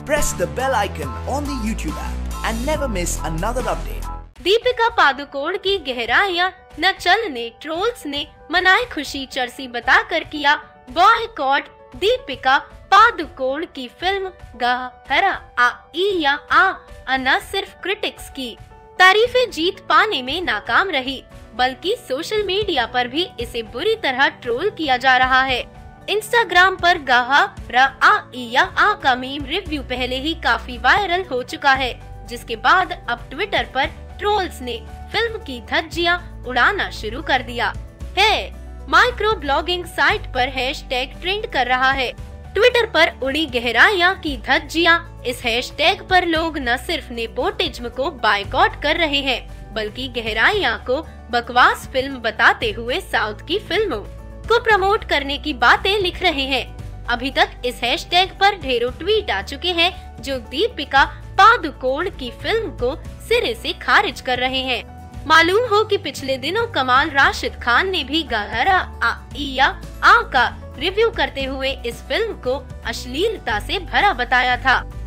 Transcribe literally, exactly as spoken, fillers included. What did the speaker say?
press the bell icon on the YouTube app and never miss another update. Deepika Padukone की गहराइयां न चलने trolls ने मनाई खुशी चरसी बताकर किया बॉयकॉट दीपिका पादुकोण की फिल्म गहरा आ या आ न सिर्फ क्रिटिक्स की तारीफें जीत पाने में नाकाम रही बल्कि सोशल मीडिया पर भी इसे बुरी तरह ट्रोल किया जा रहा है। इंस्टाग्राम पर गहरा आ या आ का मीम रिव्यू पहले ही काफी वायरल हो चुका है, जिसके बाद अब ट्विटर पर ट्रोल्स ने फिल्म की धज्जियां उड़ाना शुरू कर दिया है। माइक्रो ब्लॉगिंग साइट पर हैशटैग ट्रेंड कर रहा है। ट्विटर पर उड़ी गहराइयां की धज्जियां, इस हैशटैग पर लोग न सिर्फ नेपोटिज्म को बायकॉट कर रहे हैं बल्कि गहराइयां को बकवास फिल्म बताते हुए साउथ की फिल्मों को प्रमोट करने की बातें लिख रहे हैं। अभी तक इस हैशटैग पर ढेरों ट्वीट आ चुके हैं जो दीपिका पादुकोण की फिल्म को सिरे से खारिज कर रहे हैं। मालूम हो कि पिछले दिनों कमाल राशिद खान ने भी गहरा आ या आ का रिव्यू करते हुए इस फिल्म को अश्लीलता से भरा बताया था।